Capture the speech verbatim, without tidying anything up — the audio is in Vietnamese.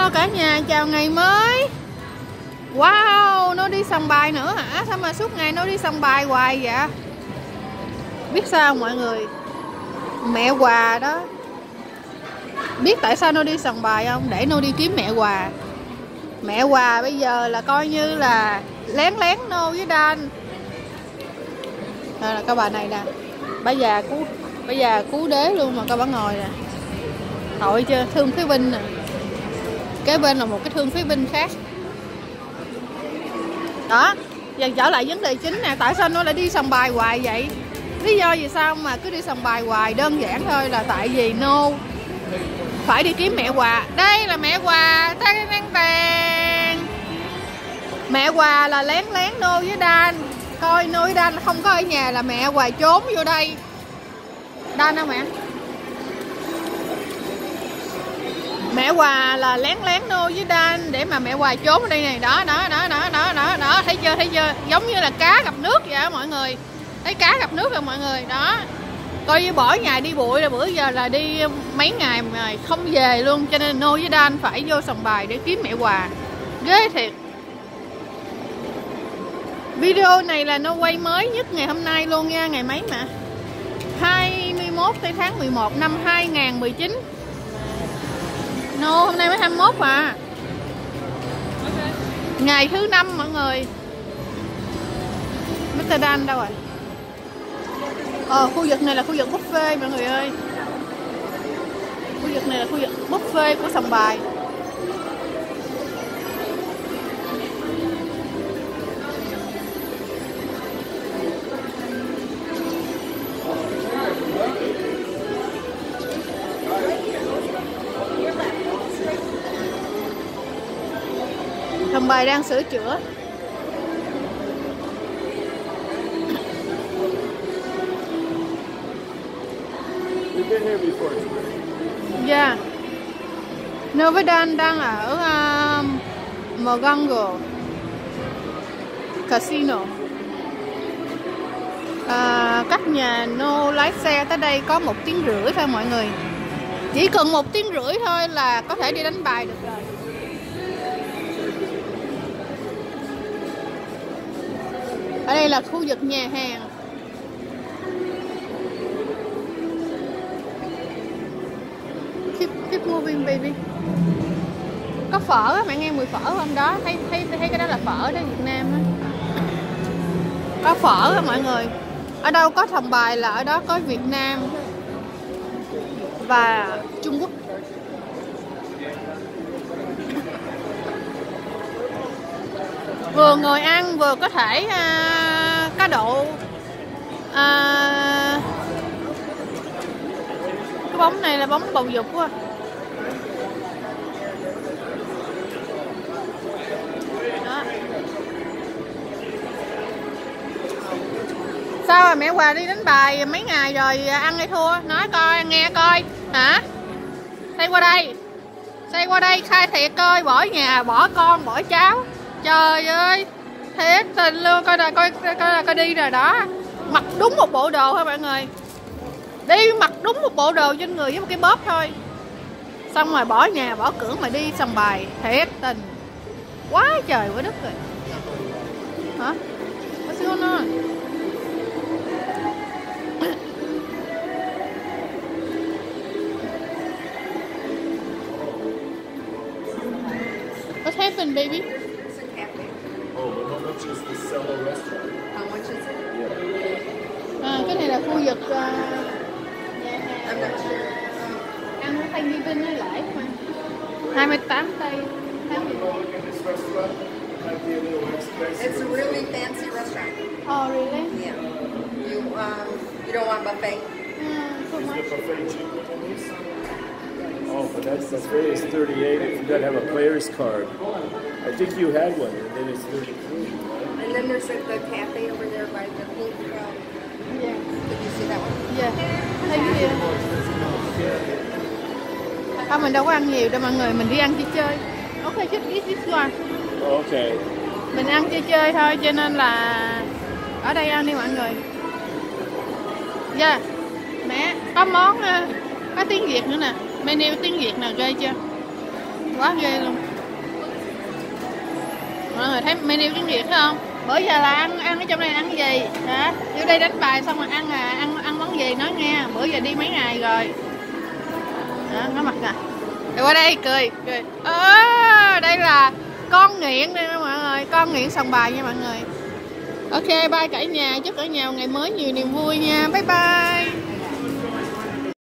Hello cả nhà, chào ngày mới. Wow, nó đi sòng bài nữa hả? Sao mà suốt ngày nó đi sòng bài hoài vậy? Biết sao mọi người? Mẹ Hòa đó. Biết tại sao nó đi sòng bài không? Để nó đi kiếm mẹ Hòa. Mẹ Hòa bây giờ là coi như là lén lén nô với Dan. Đây là các bà này nè. Bà già cú, bà già cú đế luôn mà các bà ngồi nè. Tội chưa, thương phế binh nè. Kế bên là một cái thương phế binh khác. Đó, giờ trở lại vấn đề chính nè. Tại sao nó lại đi sòng bài hoài vậy? Lý do vì sao mà cứ đi sòng bài hoài? Đơn giản thôi là tại vì nô phải đi kiếm mẹ Hòa. Đây là mẹ Hòa. Mẹ Hòa là lén lén nô với Dan. Coi nô với Dan không có ở nhà là mẹ Hòa trốn vô đây. Dan đâu mẹ? Mẹ Hòa là lén lén nô với Dan để mà mẹ Hòa trốn ở đây này. Đó đó đó đó đó đó đó, thấy chưa, thấy chưa? Giống như là cá gặp nước vậy đó mọi người. Thấy cá gặp nước rồi mọi người. Đó. Coi như bỏ nhà đi bụi là bữa giờ là đi mấy ngày mà không về luôn, cho nên nô với Dan phải vô sòng bài để kiếm mẹ Hòa. Ghê thiệt. Video này là nó quay mới nhất ngày hôm nay luôn nha, ngày mấy mà? hai mươi mốt tháng mười một năm hai nghìn không trăm mười chín. No, hôm nay mới hai mươi mốt à. Ngày thứ năm mọi người. mít tơ Dan đâu rồi? Ờ, khu vực này là khu vực buffet mọi người ơi. Khu vực này là khu vực buffet của sòng bài. Sòng bài đang sửa chữa. Yeah. Nô với Dan đang ở uh, Mogongo Casino. À, cách nhà Nô lái xe tới đây có một tiếng rưỡi thôi mọi người. Chỉ cần một tiếng rưỡi thôi là có thể đi đánh bài được rồi. Ở đây là khu vực nhà hàng. Keep, keep moving baby. Có phở á, mẹ nghe mùi phở hôm đó, thấy thấy thấy cái đó là phở đó, Việt Nam á. Có phở á mọi người. Ở đâu có sòng bài là ở đó có Việt Nam và Trung Quốc. Vừa ngồi ăn vừa có thể uh, cá độ. uh, Cái bóng này là bóng bầu dục quá. Đó. Sao mà mẹ Hòa đi đánh bài mấy ngày rồi ăn hay thua? Nói coi, nghe coi. Hả? Xoay qua đây. Xoay qua đây khai thiệt coi, bỏ nhà, bỏ con, bỏ cháu. Trời ơi, thiệt tình luôn. Coi là coi, coi là coi đi rồi đó. Mặc đúng một bộ đồ thôi mọi người. Đi mặc đúng một bộ đồ trên người với một cái bóp thôi. Xong rồi bỏ nhà, bỏ cửa mà đi sòng bài. Thiệt tình. Quá trời quá đất rồi. Hả? What's going on? What happened, baby? It's a cafe. Oh, but how much is the cellar restaurant? How much is it? Yeah. À, cái này là khu vực uh, I'm not sure. ăn ở Thanh Di Vinh nó lại mà. hai mươi tám tây tháng mười một. It's a really fancy restaurant. Oh, really? Yeah. You um you don't want buffet? Uh, so Is much. the buffet cheaper than this? Oh, but that's buffet is thirty-eight if you gotta have a player's card. I think you had one, and then it's thirty-three. Right? And then there's like the cafe over there by the pink. Um, Yeah. did you see that one? Yeah. Thank you. À, mình đâu có ăn nhiều đâu mọi người, mình đi ăn chơi chơi. Ok, just eat this one. Okay. Mình ăn chơi chơi thôi, cho nên là ở đây ăn đi mọi người. Yeah. Mẹ, có món, có tiếng Việt nữa nè. Menu tiếng Việt nè, ghê chưa? quá ghê luôn. Mọi người thấy menu tiếng Việt không? Bữa giờ là ăn ăn ở trong này ăn gì? Hả? Vô đây đánh bài xong rồi ăn à, ăn ăn món gì nói nghe. Bữa giờ đi mấy ngày rồi. Đó, nó mặt nè. Đi qua đây cười, cười. À, đây là con nghiện đây mọi người, con nghiện sòng bài nha mọi người. Ok, bye cả nhà, chúc cả nhà ngày mới nhiều niềm vui nha. Bye bye.